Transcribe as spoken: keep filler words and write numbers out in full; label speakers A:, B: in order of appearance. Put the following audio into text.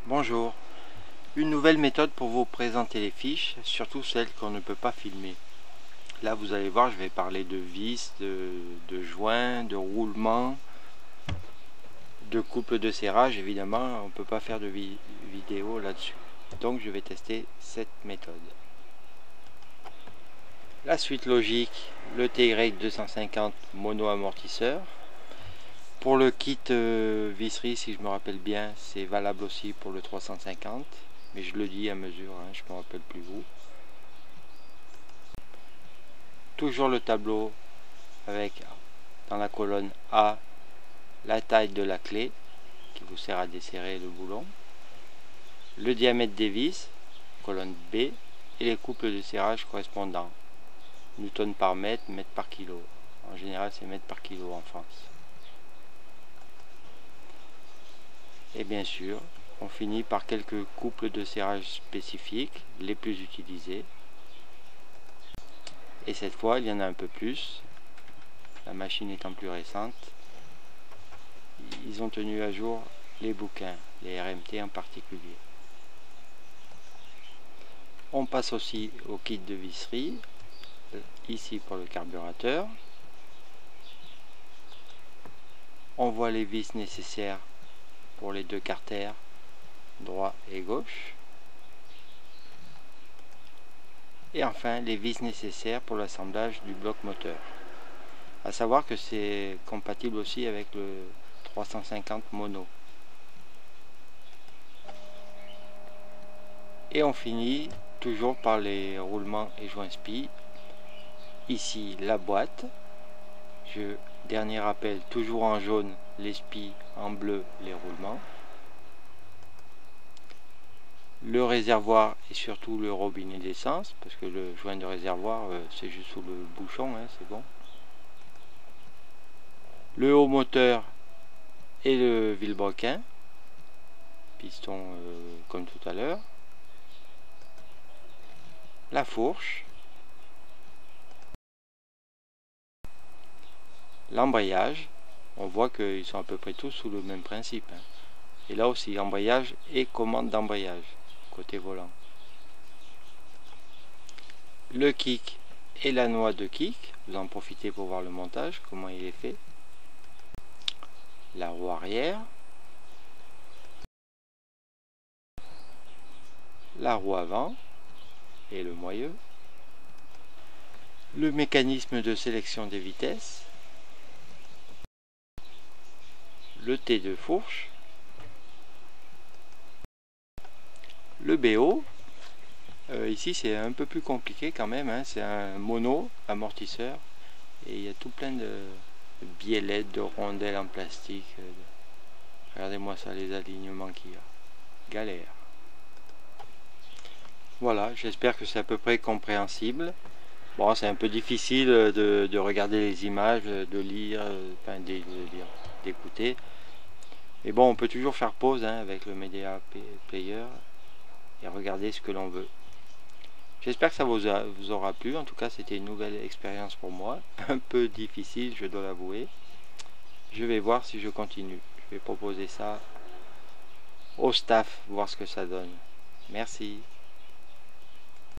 A: Bonjour, une nouvelle méthode pour vous présenter les fiches, surtout celles qu'on ne peut pas filmer. Là vous allez voir, je vais parler de vis, de, de joints, de roulement, de couple de serrage. Évidemment, on ne peut pas faire de vi vidéo là-dessus. Donc je vais tester cette méthode. La suite logique, le T Y deux cent cinquante mono amortisseur. Pour le kit euh, visserie, si je me rappelle bien, c'est valable aussi pour le trois cent cinquante, mais je le dis à mesure, hein, je ne me rappelle plus où. Toujours le tableau avec dans la colonne A la taille de la clé qui vous sert à desserrer le boulon, le diamètre des vis, colonne B, et les couples de serrage correspondants, newton par mètre, mètre par kilo. En général, c'est mètre par kilo en France. Et bien sûr, on finit par quelques couples de serrage spécifiques, les plus utilisés. Et cette fois, il y en a un peu plus. La machine étant plus récente, ils ont tenu à jour les bouquins, les R M T en particulier. On passe aussi au kit de visserie, ici pour le carburateur. On voit les vis nécessaires pour les deux carters, droit et gauche. Et enfin, les vis nécessaires pour l'assemblage du bloc moteur. À savoir que c'est compatible aussi avec le trois cent cinquante mono. Et on finit toujours par les roulements et joints spi. Ici la boîte. Je, dernier rappel, toujours en jaune les spis, en bleu les roulements. Le réservoir et surtout le robinet d'essence, parce que le joint de réservoir euh, c'est juste sous le bouchon, hein, c'est bon. Le haut moteur et le vilebrequin, piston euh, comme tout à l'heure. La fourche. L'embrayage. On voit qu'ils sont à peu près tous sous le même principe. Hein. Et là aussi, embrayage et commande d'embrayage, côté volant. Le kick et la noix de kick. Vous en profitez pour voir le montage, comment il est fait. La roue arrière. La roue avant et le moyeu. Le mécanisme de sélection des vitesses. Le T de fourche. Le B O. Euh, ici c'est un peu plus compliqué quand même, hein. C'est un mono amortisseur et il y a tout plein de biellettes, de rondelles en plastique. Regardez-moi ça, les alignements qu'il y a. Galère. Voilà, j'espère que c'est à peu près compréhensible. Bon, c'est un peu difficile de, de regarder les images, de lire, enfin de, de lire, d'écouter. Mais bon, on peut toujours faire pause hein, avec le Media Player et regarder ce que l'on veut. J'espère que ça vous, a, vous aura plu. En tout cas, c'était une nouvelle expérience pour moi. Un peu difficile, je dois l'avouer. Je vais voir si je continue. Je vais proposer ça au staff, voir ce que ça donne. Merci.